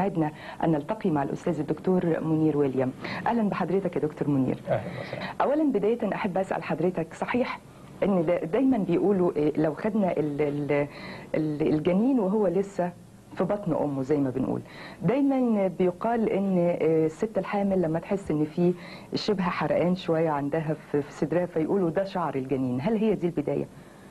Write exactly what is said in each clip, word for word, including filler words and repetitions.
يسعدنا أن نلتقي مع الأستاذ الدكتور منير ويليام. أهلا بحضرتك يا دكتور منير. أهلا وسهلا. أولا بداية أحب أسأل حضرتك، صحيح ان دايما بيقولوا لو خدنا الجنين وهو لسه في بطن امه زي ما بنقول، دايما بيقال ان الست الحامل لما تحس ان في شبه حرقان شويه عندها في صدرها فيقولوا ده شعر الجنين، هل هي دي البدايه؟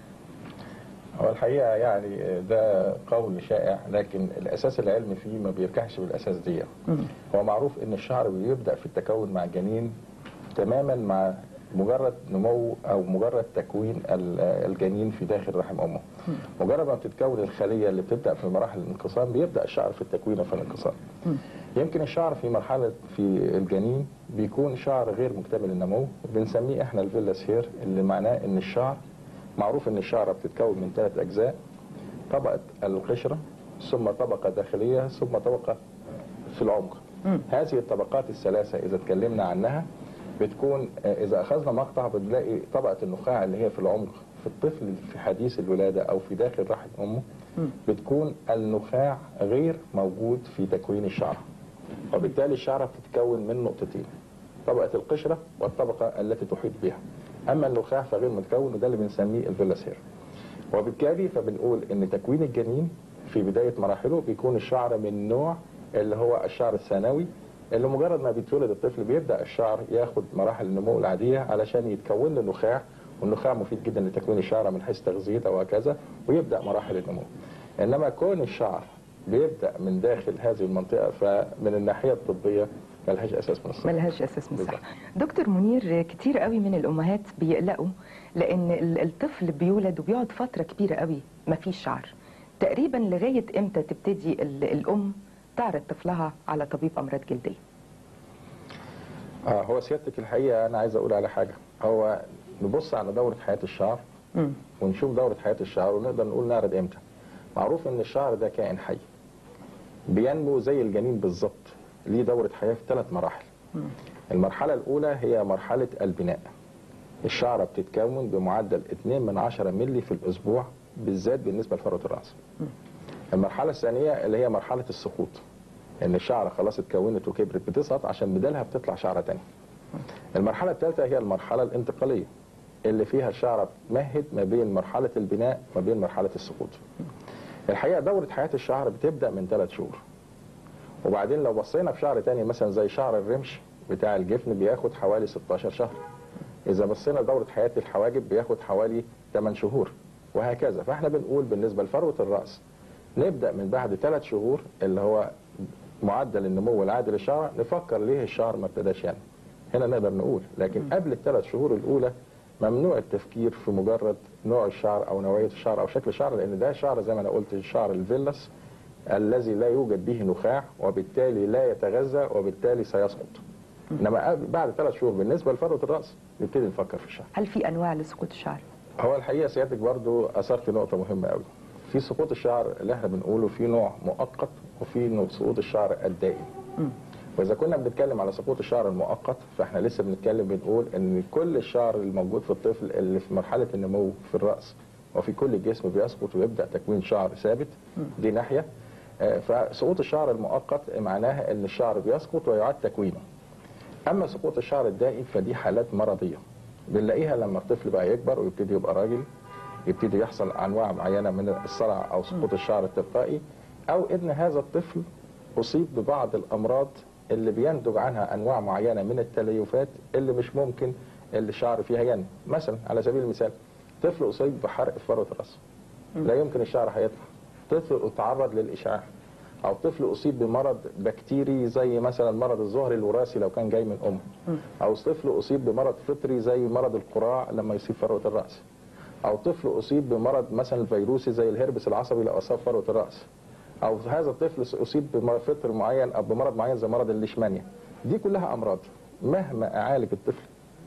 هو الحقيقه يعني ده قول شائع، لكن الاساس العلمي فيه ما بيركحش بالاساس دي. هو معروف ان الشعر بيبدا في التكون مع الجنين تماما مع مجرد نمو او مجرد تكوين الجنين في داخل رحم امه. مجرد ما بتتكون الخليه اللي بتبدا في مراحل الانقسام بيبدا الشعر في التكوين وفي الانقسام. يمكن الشعر في مرحله في الجنين بيكون شعر غير مكتمل النمو، بنسميه احنا الفيلاس هير، اللي معناه ان الشعر معروف ان الشعره بتتكون من ثلاث اجزاء: طبقه القشره، ثم طبقه داخليه، ثم طبقه في العمق. هذه الطبقات الثلاثه اذا اتكلمنا عنها بتكون إذا أخذنا مقطع بنلاقي طبقة النخاع اللي هي في العمق في الطفل في حديث الولادة أو في داخل رحم أمه، بتكون النخاع غير موجود في تكوين الشعرة، وبالتالي الشعرة بتتكون من نقطتين: طبقة القشرة والطبقة التي تحيط بها. أما النخاع فغير متكون، وده اللي بنسميه الفيلاس هير. وبالتالي فبنقول إن تكوين الجنين في بداية مراحله بيكون الشعر من نوع اللي هو الشعر الثانوي، اللي مجرد ما بيتولد الطفل بيبدا الشعر ياخد مراحل النمو العاديه علشان يتكون له نخاع، والنخاع مفيد جدا لتكوين الشعر من حيث تغذيته وهكذا، ويبدا مراحل النمو. انما كون الشعر بيبدا من داخل هذه المنطقه فمن الناحيه الطبيه ملهاش اساس من الصحه. ملهاش اساس من الصحه. دكتور منير، كتير قوي من الامهات بيقلقوا لان الطفل بيولد وبيقعد فتره كبيره قوي ما فيش شعر. تقريبا لغايه امتى تبتدي الام تعرض طفلها على طبيب امراض جلديه؟ اه هو سيادتك الحقيقه انا عايز اقول على حاجه، هو نبص على دوره حياه الشعر م. ونشوف دوره حياه الشعر ونقدر نقول نعرض امتى. معروف ان الشعر ده كائن حي بينمو زي الجنين بالظبط، ليه دوره حياه في ثلاث مراحل. م. المرحله الاولى هي مرحله البناء. الشعره بتتكون بمعدل اتنين من عشرة مللي في الاسبوع، بالذات بالنسبه لفروه الراس. م. المرحله الثانيه اللي هي مرحله السقوط، ان الشعره خلاص اتكونت وكبرت بتسقط عشان بدالها بتطلع شعره ثانيه. المرحله الثالثه هي المرحله الانتقاليه اللي فيها الشعره بتمهد ما بين مرحله البناء وما بين مرحله السقوط. الحقيقه دوره حياه الشعر بتبدا من ثلاث شهور، وبعدين لو بصينا في شعر ثاني مثلا زي شعر الرمش بتاع الجفن بياخد حوالي ستاشر شهر. اذا بصينا دوره حياه الحواجب بياخد حوالي ثمانية شهور وهكذا. فاحنا بنقول بالنسبه لفروه الراس نبدا من بعد ثلاث شهور اللي هو معدل النمو العادي للشعر، نفكر ليه الشعر ما ابتداش يعني. هنا نقدر نقول، لكن قبل الثلاث شهور الاولى ممنوع التفكير في مجرد نوع الشعر او نوعيه الشعر او شكل الشعر، لان ده شعر زي ما انا قلت الشعر الفيلاس الذي لا يوجد به نخاع وبالتالي لا يتغذى وبالتالي سيسقط. انما بعد ثلاث شهور بالنسبه لفروه الراس نبتدي نفكر في الشعر. هل في انواع لسقوط الشعر؟ هو الحقيقه سيادتك برضو اثرت نقطه مهمه قوي. في سقوط الشعر اللي احنا بنقوله في نوع مؤقت وفي سقوط الشعر الدائم. م. واذا كنا بنتكلم على سقوط الشعر المؤقت فاحنا لسه بنتكلم بنقول ان كل الشعر الموجود في الطفل اللي في مرحله النمو في الراس وفي كل الجسم بيسقط ويبدا تكوين شعر ثابت. م. دي ناحيه. فسقوط الشعر المؤقت معناها ان الشعر بيسقط ويعاد تكوينه. اما سقوط الشعر الدائم فدي حالات مرضيه بنلاقيها لما الطفل بقى يكبر ويبتدي يبقى راجل، يبتدي يحصل انواع معينه من الصلع او سقوط الشعر التلقائي، او ان هذا الطفل اصيب ببعض الامراض اللي بينتج عنها انواع معينه من التليفات اللي مش ممكن اللي الشعر فيها ينمو. مثلا على سبيل المثال طفل اصيب بحرق في فروه الراس لا يمكن الشعر هيطلع. طفل اتعرض للاشعاع، او طفل اصيب بمرض بكتيري زي مثلا مرض الزهري الوراثي لو كان جاي من امه، او طفل اصيب بمرض فطري زي مرض القراع لما يصيب فروه الراس، او طفل اصيب بمرض مثلا فيروسي زي الهربس العصبي لو اصاب فروه الراس، او هذا الطفل اصيب بفطر معين او بمرض معين زي مرض الليشمانيا. دي كلها امراض مهما اعالج الطفل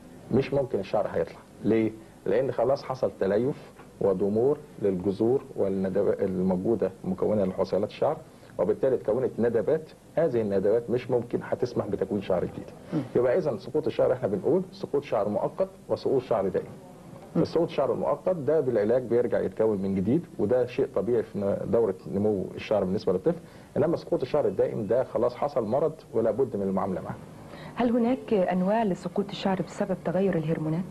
مش ممكن الشعر هيطلع. ليه؟ لان خلاص حصل تليف وضمور للجذور والندبات الموجوده مكونه لحصيلات الشعر، وبالتالي اتكونت ندبات. هذه الندبات مش ممكن هتسمح بتكوين شعر جديد. يبقى اذا سقوط الشعر احنا بنقول سقوط شعر مؤقت وسقوط شعر دائم. تساقط الشعر المؤقت ده بالعلاج بيرجع يتكون من جديد، وده شيء طبيعي في دوره نمو الشعر بالنسبه للطفل. انما سقوط الشعر الدائم ده خلاص حصل مرض ولا بد من المعامله معه. هل هناك انواع لسقوط الشعر بسبب تغير الهرمونات؟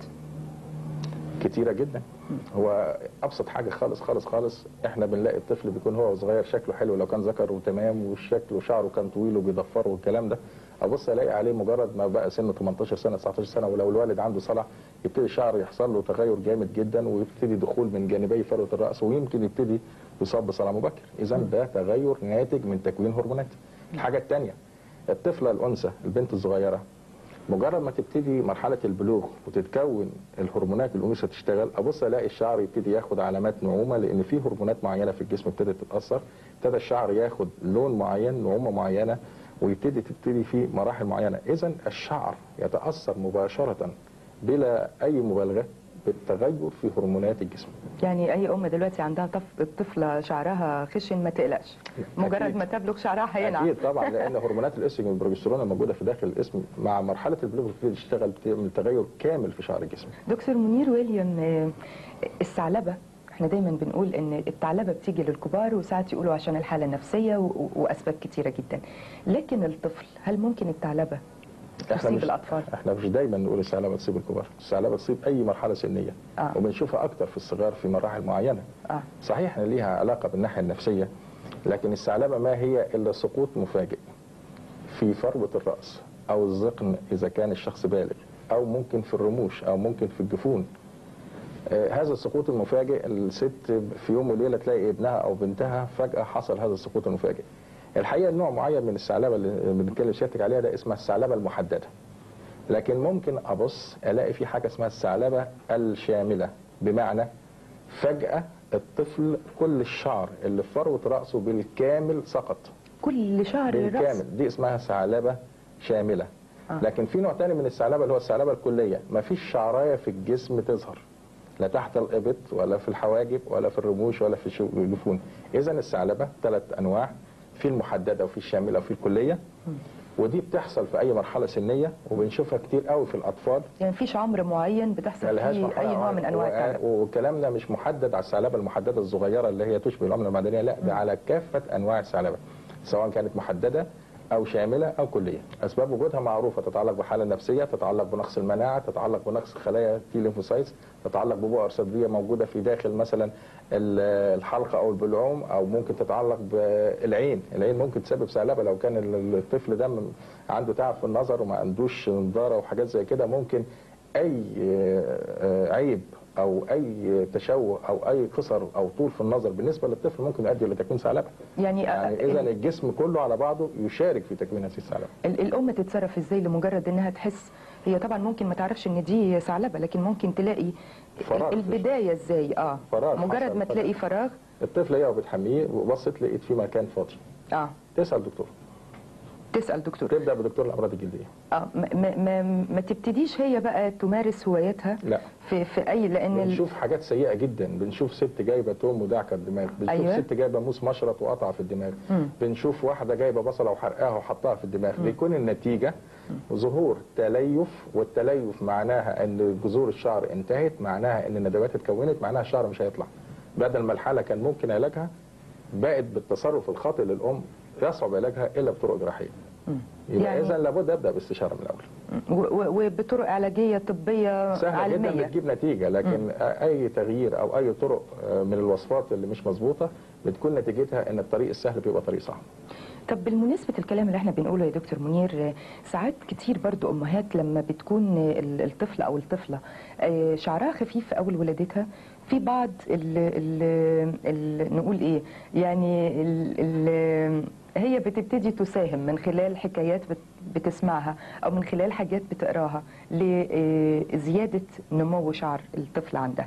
كتيرة جدا. هو ابسط حاجه خالص خالص خالص، احنا بنلاقي الطفل بيكون هو صغير شكله حلو لو كان ذكر وتمام، والشكل وشعره كان طويل وبيضفره والكلام ده، ابص الاقي عليه مجرد ما بقى سنه تمنتاشر سنه تسعتاشر سنه، ولو الوالد عنده صلع يبتدي الشعر يحصل له تغير جامد جدا، ويبتدي دخول من جانبي فروه الراس، ويمكن يبتدي يصاب بصلع مبكر. اذا ده تغير ناتج من تكوين هرمونات. الحاجه الثانيه، الطفله الانثى البنت الصغيره مجرد ما تبتدي مرحله البلوغ وتتكون الهرمونات الانوثه تشتغل، ابص الاقي الشعر يبتدي ياخد علامات نعومه، لان في هرمونات معينه في الجسم ابتدت تتاثر، ابتدى الشعر ياخد لون معين، نعومه معينه، ويبتدي تبتدي في مراحل معينه. اذا الشعر يتاثر مباشره بلا اي مبالغه بالتغير في هرمونات الجسم. يعني اي ام دلوقتي عندها طف... طفله شعرها خشن ما تقلقش، مجرد أكيد. ما تبلغ شعرها هينعم. اكيد طبعا، لان هرمونات الاستروجين والبروجسترون الموجوده في داخل الجسم مع مرحله البلوغ بتبتدي تشتغل، بتعمل تغير كامل في شعر الجسم. دكتور منير ويليام، الثعلبه احنا دايما بنقول ان الثعلبه بتيجي للكبار، وساعات يقولوا عشان الحاله النفسيه و... واسباب كتيره جدا، لكن الطفل هل ممكن الثعلبه تصيب الاطفال؟ احنا مش دايما نقول الثعلبه تصيب الكبار، الثعلبه تصيب اي مرحله سنيه. آه. وبنشوفها اكتر في الصغار في مراحل معينه. آه. صحيح ان ليها علاقه بالناحيه النفسيه، لكن الثعلبه ما هي الا سقوط مفاجئ في فروه الراس او الذقن اذا كان الشخص بالغ، او ممكن في الرموش، او ممكن في الجفون. آه هذا السقوط المفاجئ، الست في يوم وليله تلاقي ابنها او بنتها فجاه حصل هذا السقوط المفاجئ. الحقيقه نوع معين من الثعلبه اللي بنتكلم سيادتك عليها ده اسمها الثعلبه المحدده. لكن ممكن ابص الاقي في حاجه اسمها الثعلبه الشامله، بمعنى فجاه الطفل كل الشعر اللي في فروه راسه بالكامل سقط. كل شعر الراس بالكامل، دي اسمها ثعلبه شامله. آه. لكن في نوع ثاني من الثعلبه اللي هو الثعلبه الكليه، ما فيش شعرايه في الجسم تظهر، لا تحت الابط ولا في الحواجب ولا في الرموش ولا في الجفون. اذا الثعلبه ثلاث انواع، في المحدده وفي الشامله وفي الكليه. ودي بتحصل في اي مرحله سنيه، وبنشوفها كتير قوي في الاطفال. يعني مفيش عمر معين بتحصل فيه اي نوع من انواع الثعلبه. وكلامنا مش محدد على الثعلبه المحدده الصغيره اللي هي تشبه العمله المعدنيه، لا، ده على كافه انواع الثعلبه سواء كانت محدده او شامله او كليه. اسباب وجودها معروفه، تتعلق بحاله نفسيه، تتعلق بنقص المناعه، تتعلق بنقص خلايا تي ليمفوسايتس، تتعلق ببؤر صدريه موجوده في داخل مثلا الحلقه او البلعوم، او ممكن تتعلق بالعين. العين ممكن تسبب ثعلبه لو كان الطفل ده عنده تعب في النظر وما عندوش نظاره وحاجات زي كده. ممكن اي عيب او اي تشوه او اي قصر او طول في النظر بالنسبه للطفل ممكن يؤدي لتكوين ثعلبه. يعني, يعني اذا الجسم كله على بعضه يشارك في تكوين هذه الثعلبه. الام تتصرف ازاي لمجرد انها تحس؟ هي طبعا ممكن ما تعرفش ان دي ثعلبه، لكن ممكن تلاقي فراغ. البدايه ازاي؟ اه فراغ، مجرد ما تلاقي فراغ. الطفل هي وبتحميه وبصت لقيت في مكان فاضي، اه تسال دكتور. تسال دكتور، تبدا بدكتور الامراض الجلديه. اه ما, ما, ما تبتديش هي بقى تمارس هواياتها. لا، في في اي، لان بنشوف حاجات سيئه جدا. بنشوف ست جايبه توم ودعكه الدماغ، بنشوف أيوة. ست جايبه موس مشرط وقطع في الدماغ. م. بنشوف واحده جايبه بصله وحرقاها وحطها في الدماغ. م. بيكون النتيجه م. ظهور تليف، والتليف معناها ان جذور الشعر انتهت، معناها ان الندوات اتكونت، معناها الشعر مش هيطلع. بدل ما الحاله كان ممكن علاجها، بقت بالتصرف الخاطئ للام يصعب علاجها الا بطرق جراحيه. يبقى يعني اذا لابد ابدا باستشاره من الاول، وبطرق علاجيه طبيه سهله علميه جدا بتجيب نتيجه. لكن م. اي تغيير او اي طرق من الوصفات اللي مش مظبوطه بتكون نتيجتها ان الطريق السهل بيبقى طريق صعب. طب بالمناسبة الكلام اللي احنا بنقوله يا دكتور منير، ساعات كتير برضو امهات لما بتكون الطفل او الطفله شعرها خفيف اول ولادتها، في بعض ال ال ال نقول ايه يعني ال ال هي بتبتدي تساهم من خلال حكايات بتسمعها او من خلال حاجات بتقراها لزياده نمو شعر الطفل عندها.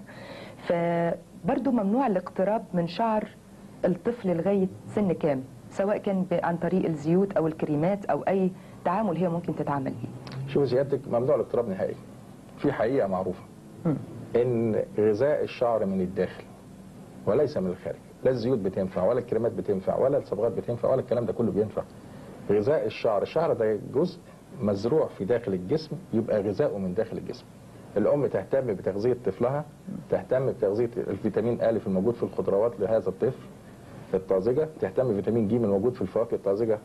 فبرضو ممنوع الاقتراب من شعر الطفل لغايه سن كام، سواء كان عن طريق الزيوت او الكريمات او اي تعامل هي ممكن تتعامل بيه. شوف سيادتك، ممنوع الاقتراب نهائي. في حقيقه معروفه م. ان غذاء الشعر من الداخل وليس من الخارج. لا الزيوت بتنفع ولا الكريمات بتنفع ولا الصبغات بتنفع ولا الكلام ده كله بينفع. غذاء الشعر، الشعر ده جزء مزروع في داخل الجسم، يبقى غذاؤه من داخل الجسم. الام تهتم بتغذيه طفلها، تهتم بتغذيه الفيتامين أ الموجود في الخضروات لهذا الطفل الطازجه، تهتم بفيتامين ج الموجود في الفواكه الطازجه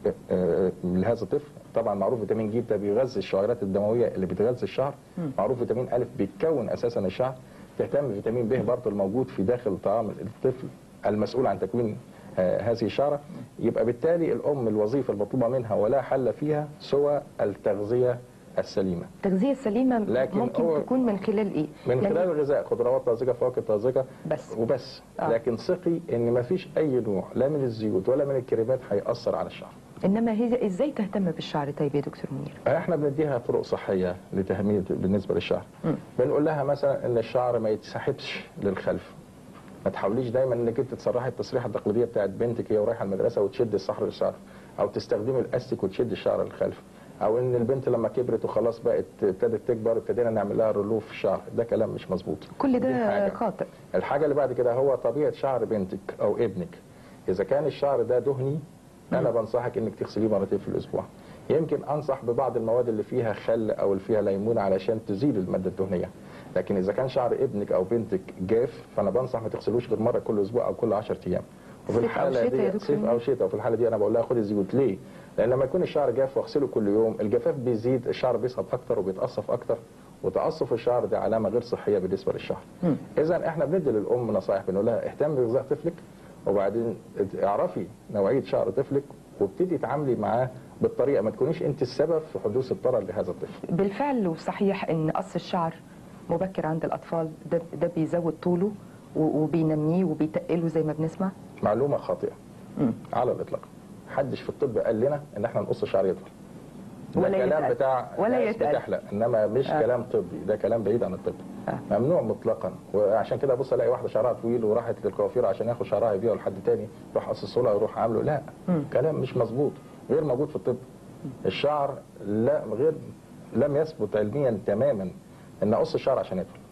لهذا الطفل. طبعا معروف فيتامين ج ده بيغذي الشعيرات الدمويه اللي بتغذي الشعر. معروف فيتامين أ بيتكون اساسا الشعر. تهتم بفيتامين ب برضه الموجود في داخل طعام الطفل المسؤول عن تكوين هذه الشعره. يبقى بالتالي الام الوظيفه المطلوبه منها ولا حل فيها سوى التغذيه السليمه. التغذيه السليمه ممكن تكون من خلال ايه؟ من يعني خلال الغذاء، خضروات طازجه، فواكه طازجه بس وبس. آه. لكن ثقي ان ما فيش اي نوع لا من الزيوت ولا من الكريمات هيأثر على الشعر. انما هي ازاي تهتم بالشعر طيب يا دكتور منير؟ احنا بنديها طرق صحيه لتهميد بالنسبه للشعر. م. بنقول لها مثلا ان الشعر ما يتسحبش للخلف. ما تحاوليش دايما انك انت تسرحي التسريحه التقليديه بتاعت بنتك هي ورايحه المدرسه وتشد الصحر للشعر، او تستخدمي الاستيك وتشد الشعر للخلف، او ان البنت لما كبرت وخلاص بقت ابتدت تكبر ابتدينا نعمل لها رلوف في الشعر. ده كلام مش مظبوط. كل ده خاطئ. الحاجه اللي بعد كده هو طبيعه شعر بنتك او ابنك. اذا كان الشعر ده دهني انا بنصحك انك تغسليه مرتين في الاسبوع. يمكن انصح ببعض المواد اللي فيها خل او اللي فيها ليمون علشان تزيل الماده الدهنيه. لكن اذا كان شعر ابنك او بنتك جاف فانا بنصح ما تغسلوش غير مره كل اسبوع او كل عشرة ايام. وفي الحاله دي صيف او شتاء، وفي الحاله دي انا بقول لها خدي زيوت. ليه؟ لان لما يكون الشعر جاف واغسله كل يوم الجفاف بيزيد، الشعر بيسقط اكتر وبيتقصف اكتر، وتقصف الشعر ده علامه غير صحيه بالنسبه للشعر. اذا احنا بندي للام نصائح، بنقول لها اهتمي بغذاء طفلك، وبعدين اعرفي نوعيه شعر طفلك وابتدي تعاملي معاه بالطريقه، ما تكونيش انت السبب في حدوث الضرر لهذا الطفل. بالفعل وصحيح ان قص الشعر مبكر عند الاطفال ده ده بيزود طوله وبينميه وبيتقله زي ما بنسمع؟ معلومه خاطئه م. على الاطلاق. محدش في الطب قال لنا ان احنا نقص شعر يطول. ده ولا كلام يتقل. بتاع ولا ناس بتحلق، انما مش آه. كلام طبي، ده كلام بعيد عن الطب. آه. ممنوع مطلقا. وعشان كده بص الاقي واحده شعرها طويل وراحت للكوافير عشان ياخد شعرها يبيعه لحد تاني، يروح قصصه لها ويروح عامله. لا، م. كلام مش مظبوط، غير موجود في الطب. الشعر لا غير لم يثبت علميا تماما ان اقص الشعر عشان يطول.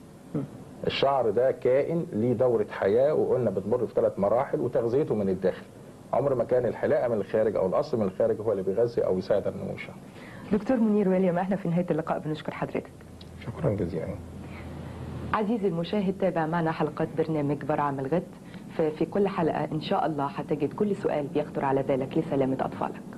الشعر ده كائن ليه دورة حياة، وقلنا بتمر في ثلاث مراحل، وتغذيته من الداخل. عمر ما كان الحلاقة من الخارج او القص من الخارج هو اللي بيغذي او يساعد على نمو الشعر. دكتور منير ويليام، احنا في نهاية اللقاء بنشكر حضرتك. شكرا جزيلا. عزيزي المشاهد، تابع معنا حلقات برنامج برعم الغد. في كل حلقة ان شاء الله هتجد كل سؤال بيخطر على بالك لسلامة اطفالك.